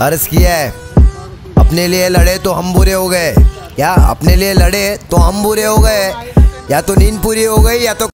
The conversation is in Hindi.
अर्ज किया है, अपने लिए लड़े तो हम बुरे हो गए। क्या अपने लिए लड़े तो हम बुरे हो गए? या तो नींद पूरी हो गई या तो